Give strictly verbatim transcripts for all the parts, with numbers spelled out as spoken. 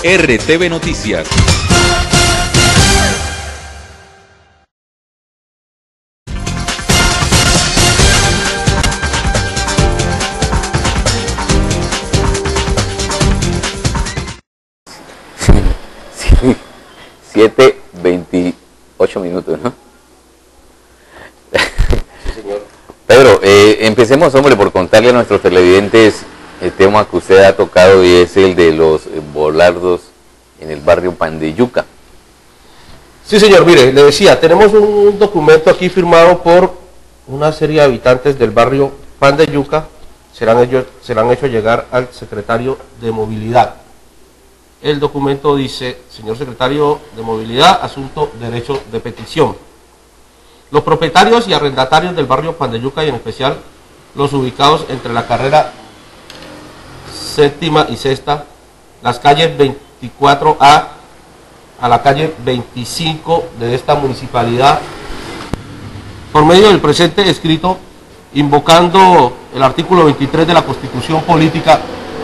R T V Noticias. siete veintiocho minutos, ¿no? Sí, señor. Pedro, eh, empecemos, hombre, por contarle a nuestros televidentes el tema que usted ha tocado, y es el de los eh, volardos en el barrio Pan de Yuca. Sí, señor, mire, le decía, tenemos un documento aquí firmado por una serie de habitantes del barrio Pan de Yuca, se le han hecho, se le han hecho llegar al secretario de Movilidad. El documento dice: señor secretario de Movilidad, asunto derecho de petición. Los propietarios y arrendatarios del barrio Pan de Yuca, y en especial los ubicados entre la carrera séptima y sexta, las calles veinticuatro A a la calle veinticinco de esta municipalidad, por medio del presente escrito, invocando el artículo veintitrés de la Constitución Política,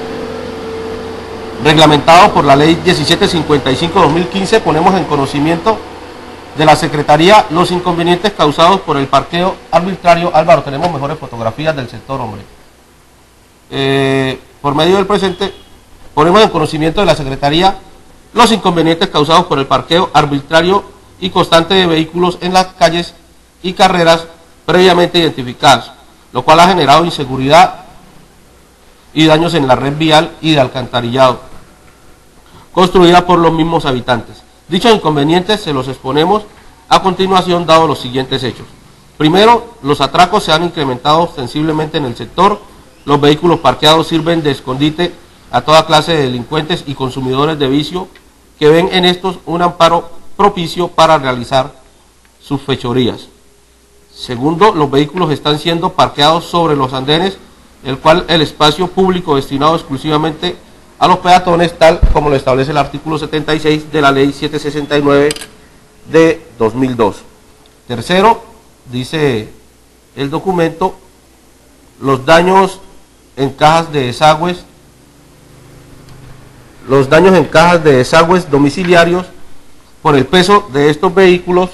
reglamentado por la ley diecisiete cincuenta y cinco dos mil quince, ponemos en conocimiento de la Secretaría los inconvenientes causados por el parqueo arbitrario. Álvaro, tenemos mejores fotografías del sector, hombre. Eh, por medio del presente, ponemos en conocimiento de la Secretaría los inconvenientes causados por el parqueo arbitrario y constante de vehículos en las calles y carreras previamente identificadas, lo cual ha generado inseguridad y daños en la red vial y de alcantarillado construida por los mismos habitantes. Dichos inconvenientes se los exponemos a continuación, dado los siguientes hechos. Primero, los atracos se han incrementado sensiblemente en el sector. Los vehículos parqueados sirven de escondite a toda clase de delincuentes y consumidores de vicio, que ven en estos un amparo propicio para realizar sus fechorías. Segundo, los vehículos están siendo parqueados sobre los andenes, el cual el espacio público destinado exclusivamente a los peatones, tal como lo establece el artículo setenta y seis de la ley setecientos sesenta y nueve de dos mil dos. Tercero, dice el documento, los daños en cajas de desagües, los daños en cajas de desagües domiciliarios por el peso de estos vehículos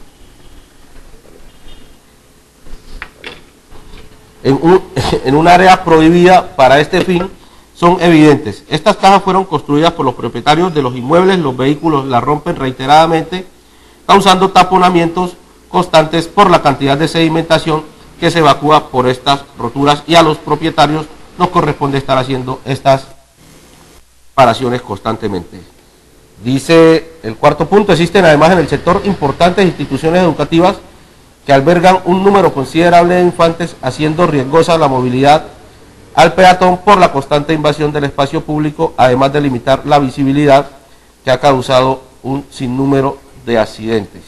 en un, en un área prohibida para este fin son evidentes. Estas cajas fueron construidas por los propietarios de los inmuebles, los vehículos las rompen reiteradamente, causando taponamientos constantes por la cantidad de sedimentación que se evacúa por estas roturas, y a los propietarios nos corresponde estar haciendo estas reparaciones constantemente. Dice el cuarto punto: existen además en el sector importantes instituciones educativas que albergan un número considerable de infantes, haciendo riesgosa la movilidad al peatón por la constante invasión del espacio público, además de limitar la visibilidad, que ha causado un sinnúmero de accidentes.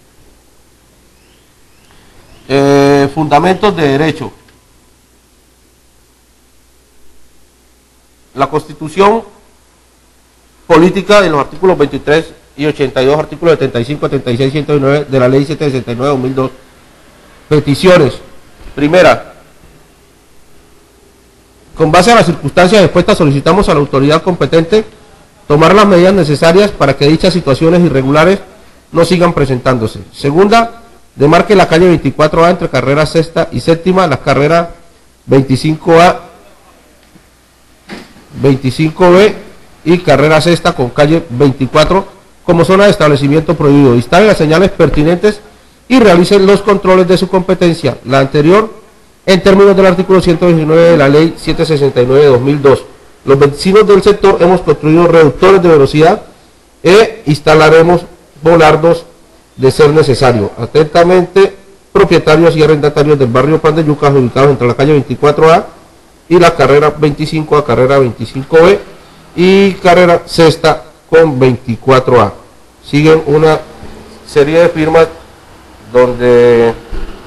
Eh, fundamentos de derecho. La Constitución Política, de los artículos veintitrés y ochenta y dos, artículos setenta y cinco, setenta y seis, ciento nueve de la ley setecientos sesenta y nueve de dos mil dos. Peticiones. Primera, con base a las circunstancias expuestas, solicitamos a la autoridad competente tomar las medidas necesarias para que dichas situaciones irregulares no sigan presentándose. Segunda, demarque la calle veinticuatro A entre carrera sexta y séptima, las carreras veinticinco A, veinticinco B y carrera sexta con calle veinticuatro como zona de establecimiento prohibido. Instalen las señales pertinentes y realicen los controles de su competencia, la anterior en términos del artículo ciento diecinueve de la ley setecientos sesenta y nueve de dos mil dos. Los vecinos del sector hemos construido reductores de velocidad e instalaremos volardos de ser necesario. Atentamente, propietarios y arrendatarios del barrio Pan de Yuca, ubicados entre la calle veinticuatro A y la carrera veinticinco A, carrera veinticinco B y carrera sexta con veinticuatro A. Siguen una serie de firmas donde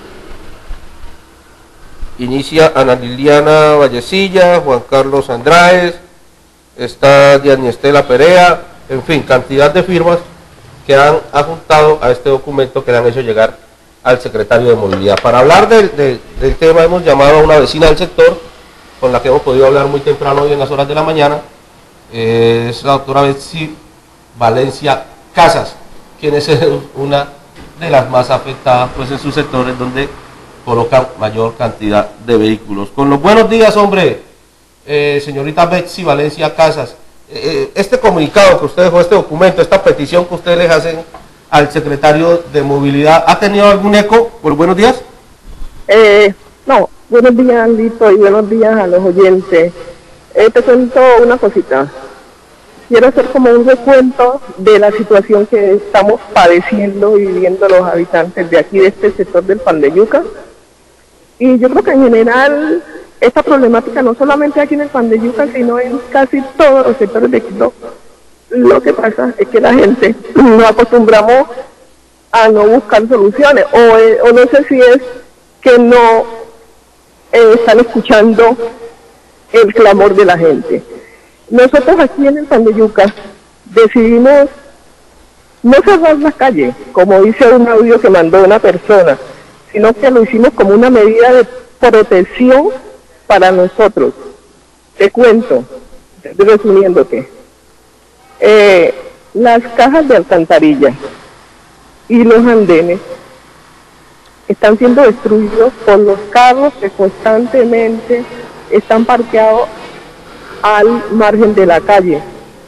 inicia Ana Liliana Vallecilla, Juan Carlos Andraez, está Diana Estela Perea, en fin, cantidad de firmas que han adjuntado a este documento que le han hecho llegar al secretario de Movilidad. Para hablar del, del, del tema hemos llamado a una vecina del sector, con la que hemos podido hablar muy temprano hoy en las horas de la mañana, eh, es la doctora Betsy Valencia Casas, quien es una de las más afectadas pues en sus sectores donde colocan mayor cantidad de vehículos. Con los buenos días, hombre, eh, señorita Betsy Valencia Casas, eh, este comunicado que usted dejó, este documento, esta petición que ustedes les hacen al secretario de Movilidad, ¿ha tenido algún eco? Por buenos días. Eh, no, buenos días, Lito, y buenos días a los oyentes. Eh, te cuento una cosita. Quiero hacer como un recuento de la situación que estamos padeciendo y viviendo los habitantes de aquí, de este sector del Pan de Yuca. Y yo creo que en general esta problemática no solamente aquí en el Pan de Yuca, sino en casi todos los sectores de Quito. Lo que pasa es que la gente nos acostumbramos a no buscar soluciones, o, eh, o no sé si es que no eh, están escuchando el clamor de la gente. Nosotros aquí en el Pan de Yuca decidimos no cerrar la calle, como dice un audio que mandó una persona, sino que lo hicimos como una medida de protección para nosotros. Te cuento, resumiéndote, eh, las cajas de alcantarilla y los andenes están siendo destruidos por los carros que constantemente están parqueados al margen de la calle,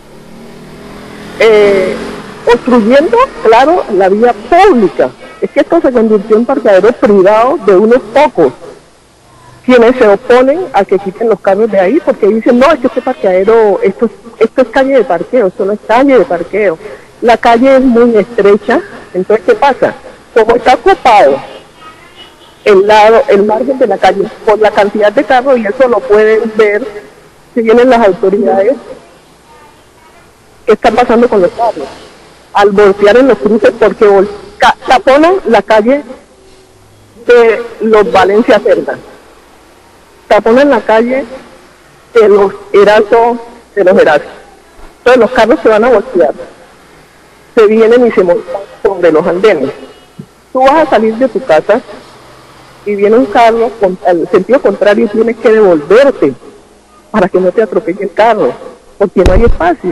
eh, obstruyendo, claro, la vía pública. Es que esto se convirtió en parqueaderos privados de unos pocos, quienes se oponen a que quiten los carros de ahí, porque dicen, no, es que este parqueadero, esto, esto es calle de parqueo, esto no es calle de parqueo. La calle es muy estrecha, entonces, ¿qué pasa? Como está ocupado el lado, el margen de la calle, por la cantidad de carros, y eso lo pueden ver si vienen las autoridades, qué está pasando con los carros, al voltear en los cruces, porque taponan la calle de los Valencia Cerda, taponan la calle de los Erazo, de los Erazo. Entonces los carros se van a voltear, se vienen y se montan sobre los andenes. Tú vas a salir de tu casa y viene un carro con el sentido contrario y tienes que devolverte para que no te atropelle el carro, porque no hay espacio.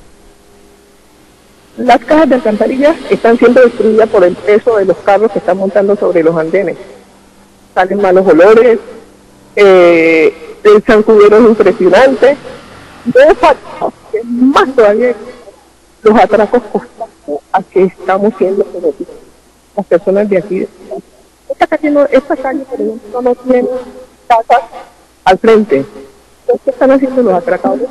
Las cajas de alcantarilla están siendo destruidas por el peso de los carros que están montando sobre los andenes. Salen malos olores, eh, el zancudero es impresionante, de facto, que es más todavía los atracos constantes a que estamos siendo sometidos las personas de aquí. Esta calle, no, esta calle por ejemplo, no tiene casas al frente. ¿Qué están haciendo los atracadores?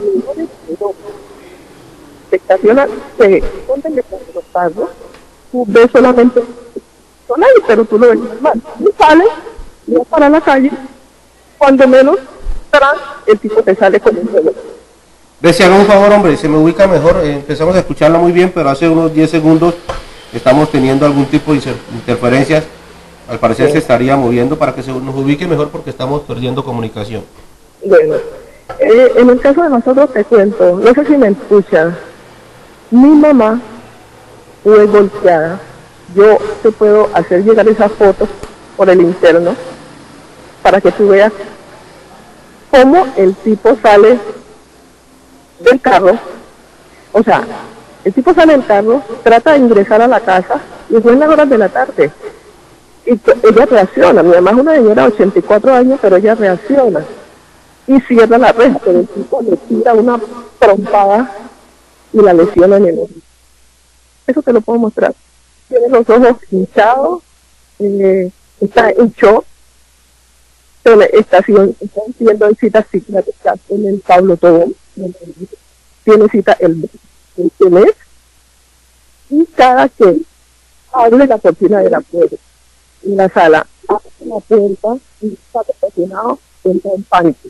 Se estacionan, se esconden detrás de los carros, tú ves solamente son ahí, pero tú lo ves normal. Y sales, y vas para la calle, cuando menos atrás, el tipo te sale con un reloj. Betsy, haga un favor, hombre, se me ubica mejor, eh, empezamos a escucharla muy bien, pero hace unos diez segundos estamos teniendo algún tipo de interferencias. Al parecer sí se estaría moviendo para que se nos ubique mejor porque estamos perdiendo comunicación. Bueno, eh, en el caso de nosotros te cuento, no sé si me escucha, mi mamá fue golpeada, yo te puedo hacer llegar esas fotos por el interno para que tú veas cómo el tipo sale del carro, o sea, el tipo sale del carro, trata de ingresar a la casa y fue en las horas de la tarde. Y ella reacciona, mi mamá es una señora de ochenta y cuatro años, pero ella reacciona y cierra la reja, pero el tipo le tira una trompada y la lesiona en el ojo. Eso te lo puedo mostrar. Tiene los ojos hinchados, eh, está en shock, está haciendo citas psiquiátricas en el Pablo Tobón, tiene cita el, el mes, y cada que abre la cortina de la puerta en la sala, abre la puerta y está presionado, entra en pánico.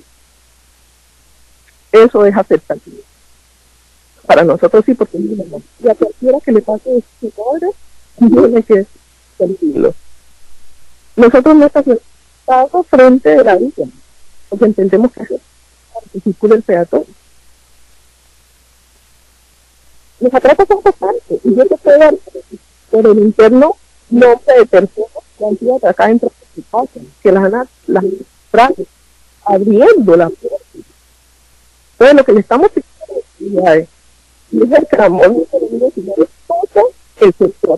Eso es aceptable. Para nosotros sí, porque y a cualquiera que le pase a su padre, tiene que sentirlo. Nosotros no estamos frente de la vía, porque entendemos que es para que circule el peatón. Los atracos son constantes, y yo te puedo dar por el interno nombre de personas que han sido atracadas dentro de su casa, que las han las frases, abriendo la puerta. Entonces lo que le estamos pidiendo actividades. Y es el clamor de todo el sector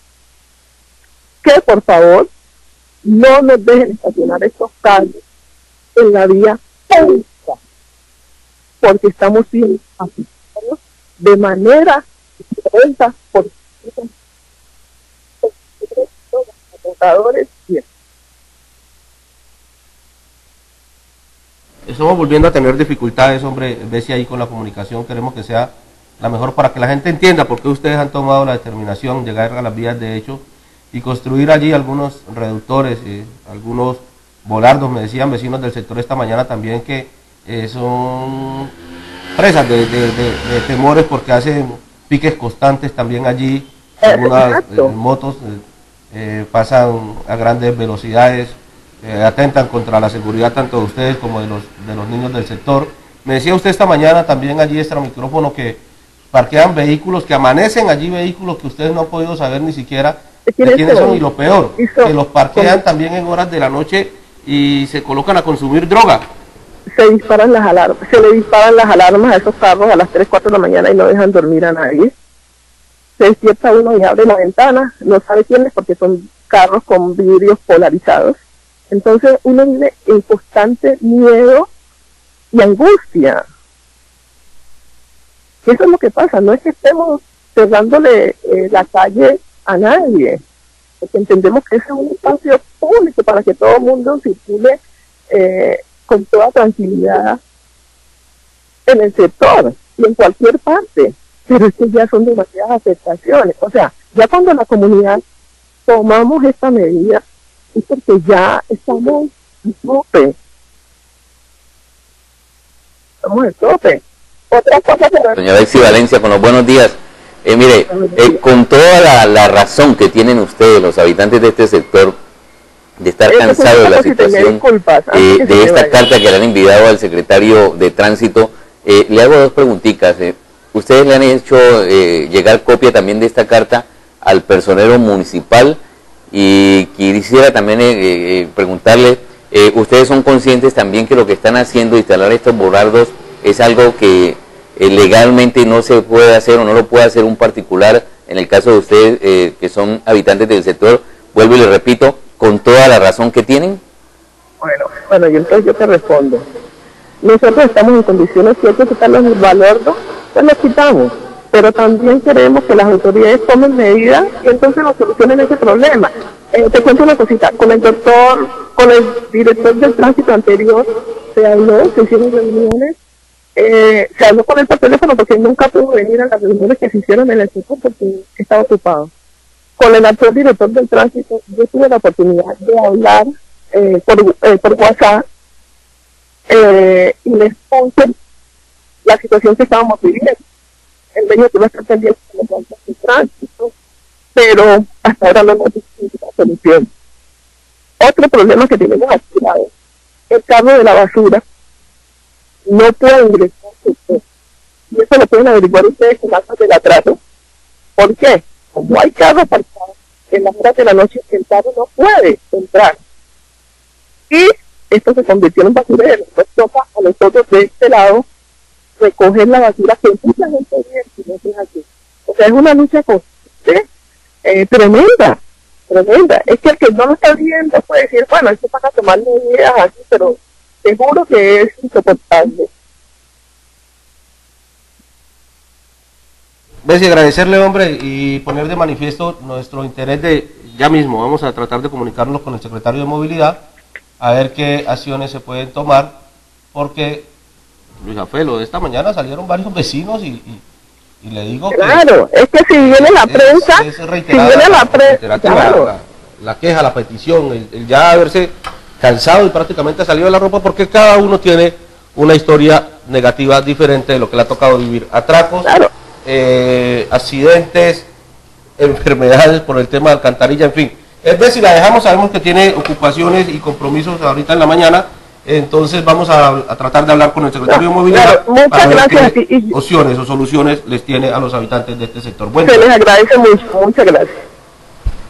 que por favor no nos dejen estacionar estos carros en la vía pública, porque estamos siendo afectados de manera violenta por los agotadores. Estamos volviendo a tener dificultades, hombre, Bessie, ahí con la comunicación. Queremos que sea la mejor para que la gente entienda por qué ustedes han tomado la determinación de llegar a las vías de hecho y construir allí algunos reductores, eh, algunos volardos. Me decían vecinos del sector esta mañana también que eh, son presas de, de, de, de temores porque hacen piques constantes también allí. Algunas eh, motos eh, eh, pasan a grandes velocidades, eh, atentan contra la seguridad tanto de ustedes como de los, de los niños del sector. Me decía usted esta mañana también allí extra micrófono que parquean vehículos, que amanecen allí vehículos que ustedes no han podido saber ni siquiera de quiénes son, y lo peor, que los parquean también en horas de la noche y se colocan a consumir droga. Se disparan las alarmas, se le disparan las alarmas a esos carros a las tres, cuatro de la mañana y no dejan dormir a nadie. Se despierta uno y abre la ventana, no sabe quién es porque son carros con vidrios polarizados. Entonces uno vive en constante miedo y angustia. Eso es lo que pasa, no es que estemos cerrándole eh, la calle a nadie, porque entendemos que ese es un espacio público para que todo el mundo circule eh, con toda tranquilidad en el sector y en cualquier parte, pero es que ya son demasiadas afectaciones. O sea, ya cuando la comunidad tomamos esta medida es porque ya estamos en tope, estamos en tope. Otra cosa que... Señora Exi Valencia, con los buenos días. Eh, mire, eh, con toda la, la razón que tienen ustedes, los habitantes de este sector, de estar cansados de la situación eh, de esta carta que le han enviado al secretario de Tránsito, eh, le hago dos preguntitas. Eh. ¿Ustedes le han hecho eh, llegar copia también de esta carta al personero municipal? Y quisiera también eh, eh, preguntarle, eh, ¿ustedes son conscientes también que lo que están haciendo, instalar estos bordardos, es algo que eh, legalmente no se puede hacer o no lo puede hacer un particular? En el caso de ustedes eh, que son habitantes del sector, vuelvo y le repito, con toda la razón que tienen. Bueno, bueno, yo entonces yo te respondo. Nosotros estamos en condiciones, si hay que quitar los valordos, pues los quitamos, pero también queremos que las autoridades tomen medidas y entonces nos solucionen ese problema. Eh, te cuento una cosita, con el doctor, con el director del tránsito anterior, se habló, se hicieron reuniones. Eh, se habló con él por teléfono porque nunca pudo venir a las reuniones que se hicieron en el sector porque estaba ocupado. Con el actual director del tránsito yo tuve la oportunidad de hablar eh, por, eh, por WhatsApp eh, y les puse la situación que estábamos viviendo. El medio que va a estar pendiente de los del tránsito, pero hasta ahora no hemos visto la solución. Otro problema que tenemos aquí es el carro de la basura. No puede ingresar al sector. Y eso lo pueden averiguar ustedes con actas del atraso. ¿Por qué? Como hay carros aparcados en las horas de la noche, el carro no puede entrar. Y esto se convirtió en basurero. Pues toca a nosotros de este lado recoger la basura que mucha gente viene y no es aquí. O sea, es una lucha constante, eh, tremenda, tremenda. Es que el que no lo está viendo puede decir, bueno, esto para tomar medidas aquí, pero seguro que es insoportable. Bessie, agradecerle, hombre, y poner de manifiesto nuestro interés de, ya mismo, vamos a tratar de comunicarnos con el secretario de Movilidad, a ver qué acciones se pueden tomar, porque, Luis Afelo, de esta mañana salieron varios vecinos y, y, y le digo claro, que... es que si viene la prensa, es, es si viene la prensa, claro. la, la queja, la petición, el, el ya haberse cansado y prácticamente salido de la ropa, porque cada uno tiene una historia negativa diferente de lo que le ha tocado vivir. Atracos, claro. eh, accidentes, enfermedades por el tema de alcantarilla, en fin. Es decir, si la dejamos, sabemos que tiene ocupaciones y compromisos ahorita en la mañana, entonces vamos a, a tratar de hablar con el secretario de Movilidad claro, para ver gracias qué y... opciones o soluciones les tiene a los habitantes de este sector. Bueno, se les agradece mucho, muchas gracias.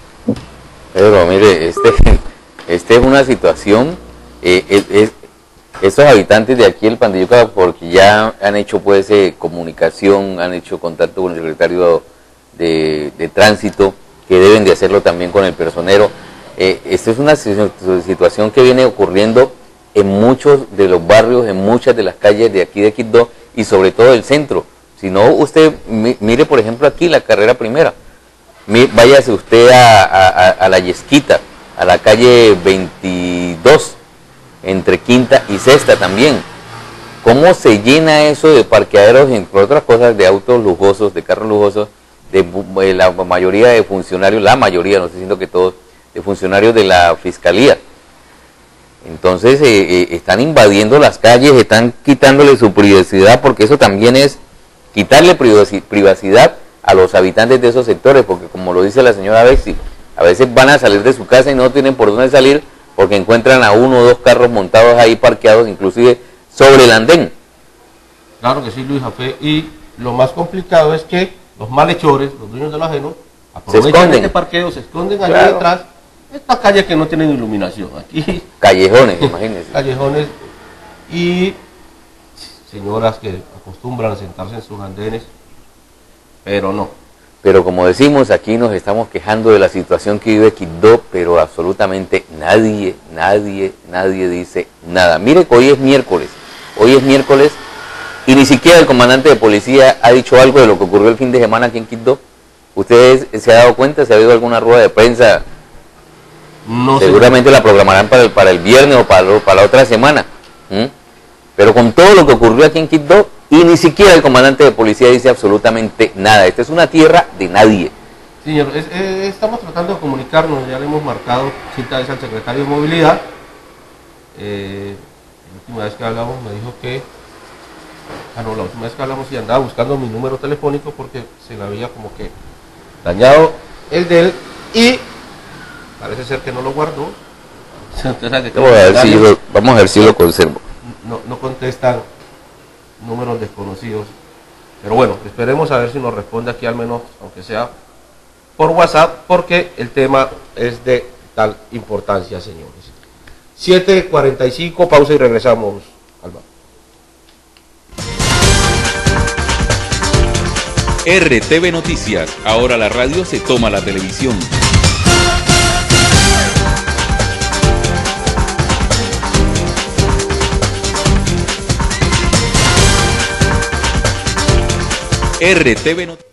Pedro, mire, este... Esta es una situación, eh, es, es, estos habitantes de aquí, el Pandilluca, porque ya han hecho pues eh, comunicación, han hecho contacto con el secretario de, de Tránsito, que deben de hacerlo también con el personero. Eh, esta es una situación que viene ocurriendo en muchos de los barrios, en muchas de las calles de aquí de Quibdó y sobre todo el centro. Si no, usted mire por ejemplo aquí la carrera primera, váyase usted a, a, a la Yesquita, a la calle veintidós, entre Quinta y Sexta también. ¿Cómo se llena eso de parqueaderos, entre otras cosas, de autos lujosos, de carros lujosos, de, de la mayoría de funcionarios, la mayoría, no estoy diciendo que todos, de funcionarios de la Fiscalía? Entonces eh, eh, están invadiendo las calles, están quitándole su privacidad, porque eso también es quitarle privacidad a los habitantes de esos sectores, porque como lo dice la señora Bexi, a veces van a salir de su casa y no tienen por dónde salir porque encuentran a uno o dos carros montados ahí parqueados, inclusive sobre el andén. Claro que sí, Luis Jafé, y lo más complicado es que los malhechores, los dueños de lo ajeno, aprovechan este parqueo, se esconden allá claro. detrás, estas calles que no tienen iluminación, aquí... Callejones, imagínense. Callejones, y señoras que acostumbran a sentarse en sus andenes, pero no. Pero como decimos, aquí nos estamos quejando de la situación que vive Quibdó, pero absolutamente nadie, nadie, nadie dice nada. Mire que hoy es miércoles, hoy es miércoles y ni siquiera el comandante de policía ha dicho algo de lo que ocurrió el fin de semana aquí en Quibdó. ¿Ustedes se han dado cuenta? ¿Se ha habido alguna rueda de prensa? No sé. Seguramente la programarán para el, para el viernes o para, para la otra semana. ¿Mm? Pero con todo lo que ocurrió aquí en Quibdó, y ni siquiera el comandante de policía dice absolutamente nada. Esta es una tierra de nadie. Señor, es, es, estamos tratando de comunicarnos, ya le hemos marcado cita vez al secretario de Movilidad. Eh, la última vez que hablamos me dijo que... Ah, no, la última vez que hablamos y andaba buscando mi número telefónico porque se le había como que dañado el de él y parece ser que no lo guardó. Entonces, vamos, a ver si lo, vamos a ver si lo conservo. No, no contestan números desconocidos, pero bueno, esperemos a ver si nos responde aquí al menos, aunque sea por WhatsApp, porque el tema es de tal importancia, señores. siete cuarenta y cinco, pausa y regresamos, Alba. R T V Noticias, ahora la radio se toma la televisión. R T V Noticias.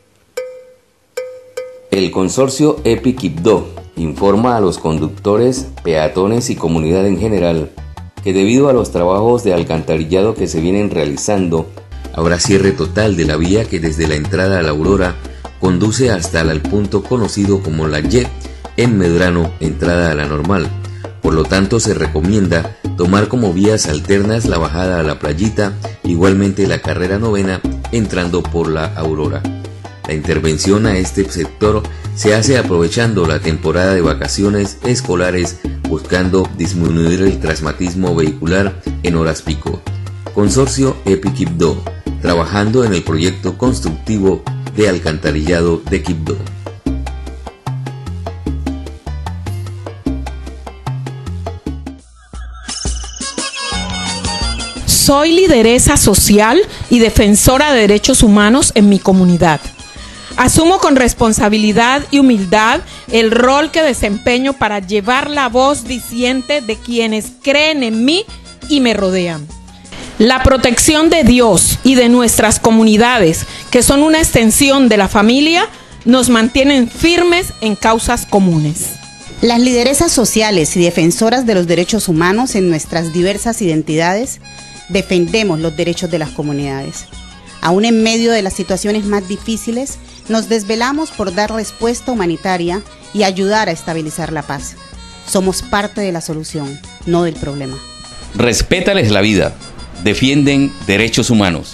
El consorcio EPI Quibdó informa a los conductores, peatones y comunidad en general que debido a los trabajos de alcantarillado que se vienen realizando, habrá cierre total de la vía que desde la entrada a la Aurora conduce hasta el punto conocido como la Y en Medrano, entrada a la Normal. Por lo tanto, se recomienda tomar como vías alternas la bajada a la Playita, igualmente la carrera novena, entrando por la Aurora. La intervención a este sector se hace aprovechando la temporada de vacaciones escolares, buscando disminuir el trasmatismo vehicular en horas pico. Consorcio EPI Quibdó, trabajando en el proyecto constructivo de alcantarillado de Quibdó. Soy lideresa social y defensora de derechos humanos en mi comunidad. Asumo con responsabilidad y humildad el rol que desempeño para llevar la voz diciente de quienes creen en mí y me rodean. La protección de Dios y de nuestras comunidades, que son una extensión de la familia, nos mantienen firmes en causas comunes. Las lideresas sociales y defensoras de los derechos humanos en nuestras diversas identidades defendemos los derechos de las comunidades. Aún en medio de las situaciones más difíciles, nos desvelamos por dar respuesta humanitaria y ayudar a estabilizar la paz. Somos parte de la solución, no del problema. Respétales la vida. Defienden derechos humanos.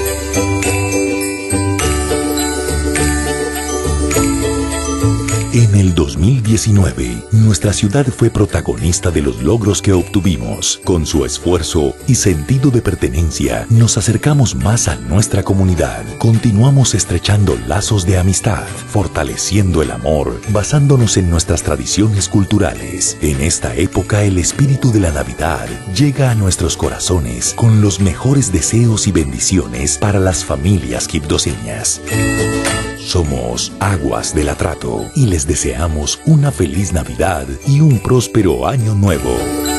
En En el dos mil diecinueve, nuestra ciudad fue protagonista de los logros que obtuvimos. Con su esfuerzo y sentido de pertenencia, nos acercamos más a nuestra comunidad. Continuamos estrechando lazos de amistad, fortaleciendo el amor, basándonos en nuestras tradiciones culturales. En esta época, el espíritu de la Navidad llega a nuestros corazones con los mejores deseos y bendiciones para las familias quibdoseñas. Somos Aguas del Atrato y les deseamos una feliz Navidad y un próspero año nuevo.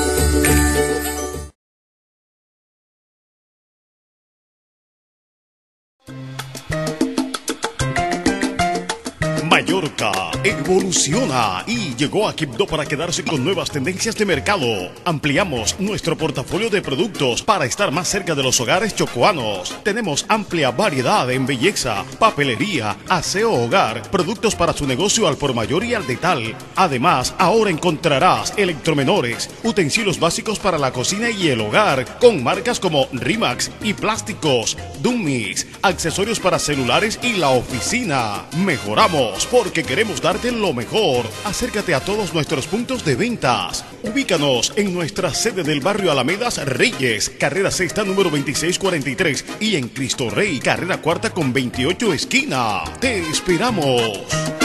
Mallorca evoluciona y llegó a Quibdó para quedarse con nuevas tendencias de mercado. Ampliamos nuestro portafolio de productos para estar más cerca de los hogares chocoanos. Tenemos amplia variedad en belleza, papelería, aseo hogar, productos para su negocio al por mayor y al detal. Además, ahora encontrarás electromenores, utensilios básicos para la cocina y el hogar, con marcas como Rimax y plásticos, Dummies, accesorios para celulares y la oficina. Mejoramos porque queremos darte lo mejor. Acércate a todos nuestros puntos de ventas. Ubícanos en nuestra sede del barrio Alamedas Reyes, carrera sexta número veintiséis cuarenta y tres, y en Cristo Rey, carrera cuarta con veintiocho esquina. Te esperamos.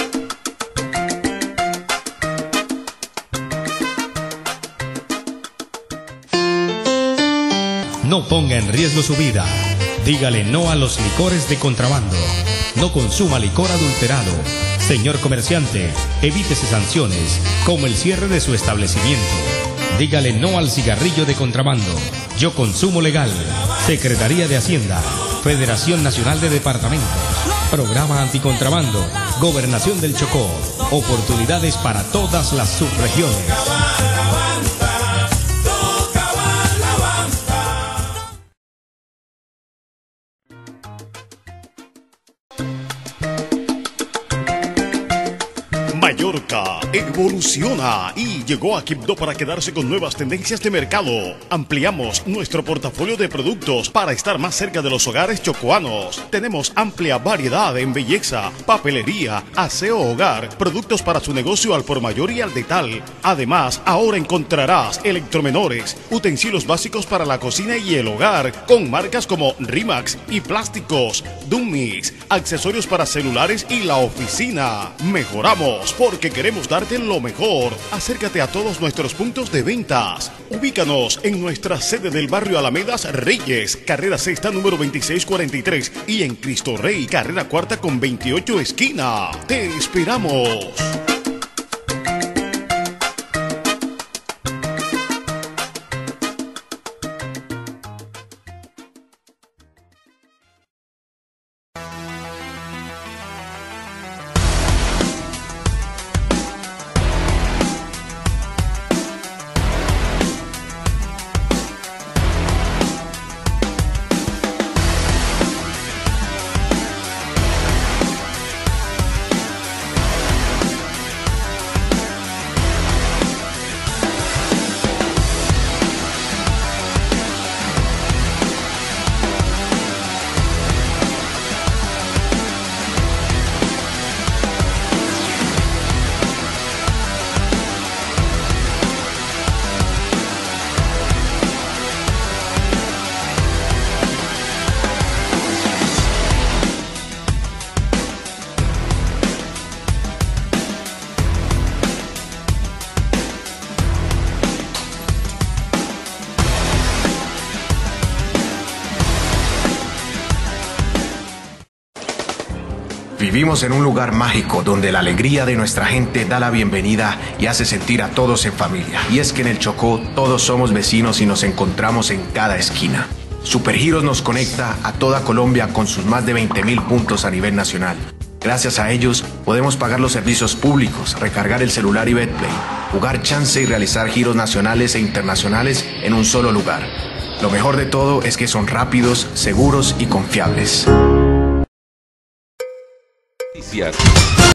No ponga en riesgo su vida. Dígale no a los licores de contrabando. No consuma licor adulterado. Señor comerciante, evítese sanciones, como el cierre de su establecimiento. Dígale no al cigarrillo de contrabando. Yo consumo legal. Secretaría de Hacienda. Federación Nacional de Departamentos. Programa Anticontrabando. Gobernación del Chocó. Oportunidades para todas las subregiones. Mallorca evoluciona y llegó a Quibdó para quedarse con nuevas tendencias de mercado. Ampliamos nuestro portafolio de productos para estar más cerca de los hogares chocoanos. Tenemos amplia variedad en belleza, papelería, aseo hogar, productos para su negocio al por mayor y al detal. Además, ahora encontrarás electromenores, utensilios básicos para la cocina y el hogar, con marcas como Rimax y plásticos, Dummies, accesorios para celulares y la oficina. Mejoramos porque queremos darte lo mejor. Acércate a todos nuestros puntos de ventas. Ubícanos en nuestra sede del barrio Alamedas Reyes, carrera sexta número veintiséis cuarenta y tres, y en Cristo Rey, carrera cuarta con veintiocho esquina. Te esperamos. Vivimos en un lugar mágico donde la alegría de nuestra gente da la bienvenida y hace sentir a todos en familia. Y es que en el Chocó todos somos vecinos y nos encontramos en cada esquina. Supergiros nos conecta a toda Colombia con sus más de veinte mil puntos a nivel nacional. Gracias a ellos podemos pagar los servicios públicos, recargar el celular y Betplay, jugar chance y realizar giros nacionales e internacionales en un solo lugar. Lo mejor de todo es que son rápidos, seguros y confiables. Noticias.